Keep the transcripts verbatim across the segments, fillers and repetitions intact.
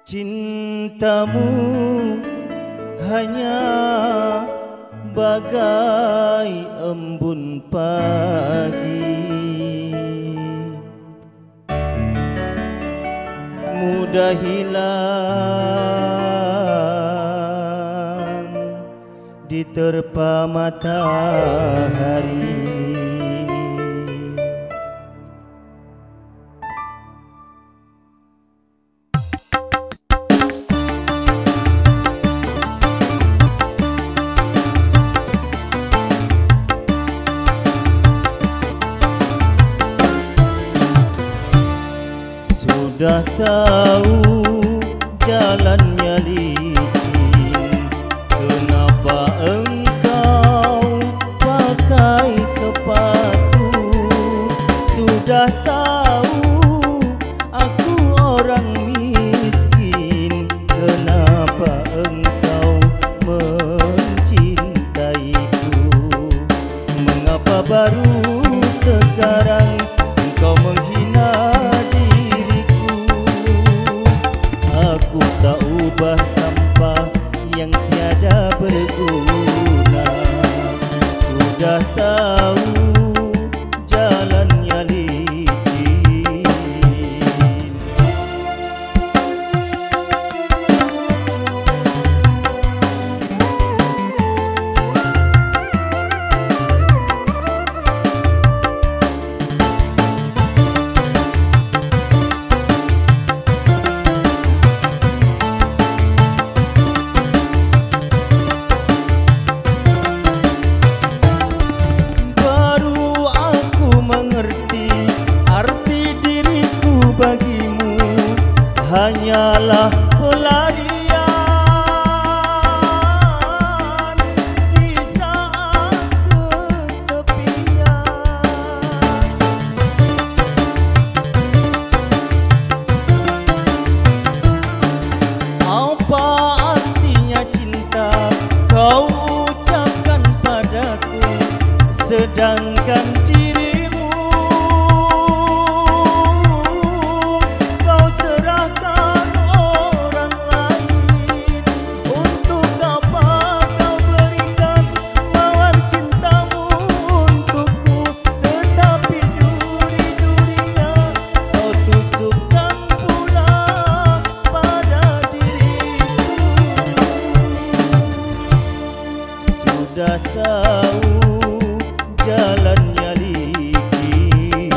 Cintamu hanya bagai embun pagi, mudah hilang diterpa matahari. Sudah tahu jalannya licin, kenapa engkau pakai sepatu? Sudah tahu aku orang miskin, kenapa engkau mencintaiku? Mengapa baru sekarang engkau menghina? Aku tak ubah sampah yang tiada berguna. Sudah tahu jalannya licin. Bagimu hanyalah pelarian di saat kesepian. Apa artinya cinta kau ucapkan padaku, sedangkan dirimu sudah tahu jalannya licin.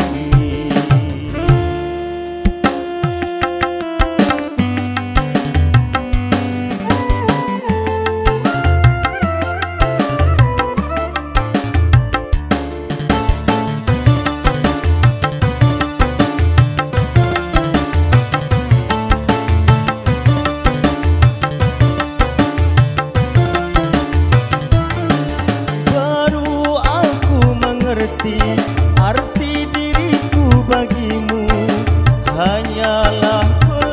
Arti diriku bagimu hanyalah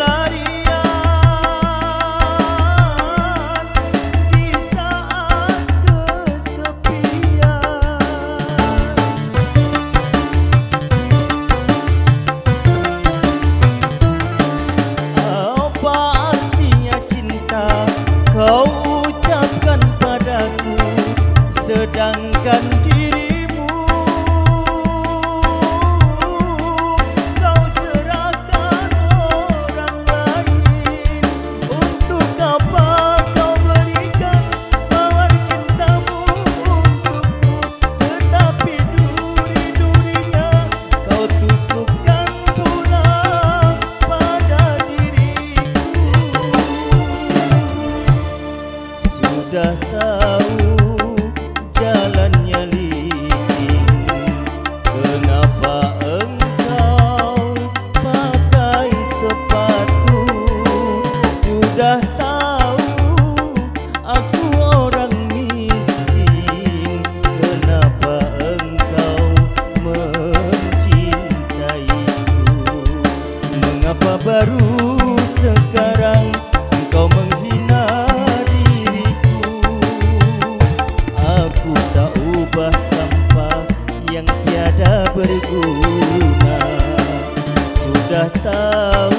pelarian di saat kesepian. Apa artinya cinta kau ucapkan padaku, sedangkan diri sudah tahu jalannya licin, kenapa engkau pakai sepatu? Sudah tahu aku orang miskin, kenapa engkau mencintaiku? Mengapa baru sekarang engkau menghina? Aku tak ubah sampah yang tiada berguna. Sudah tahu